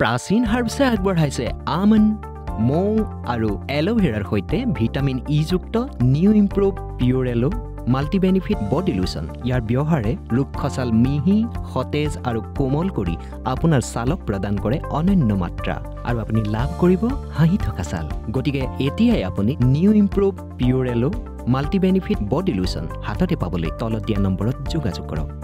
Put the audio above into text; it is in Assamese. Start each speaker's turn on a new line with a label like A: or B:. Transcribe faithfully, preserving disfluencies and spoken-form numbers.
A: প্ৰাচীন হাৰ্বছে আগবঢ়াইছে আমন মৌ আৰু এলোভেৰাৰ সৈতে ভিটামিন ই যুক্ত new improve pure aloe multi benefit body lotion. ইয়াৰ ব্যৱহাৰে ৰোগখচাল মিহি সতেজ আৰু কোমল কৰি আপোনাৰ ছালক প্ৰদান কৰে অনন্য মাত্ৰা আৰু আপুনি লাভ কৰিব হাঁহি থকা ছাল। গতিকে এতিয়াই আপুনি new improve pure aloe multi benefit body লোচন হাততে পাবলৈ তলত দিয়া নম্বৰত যোগাযোগ কৰক।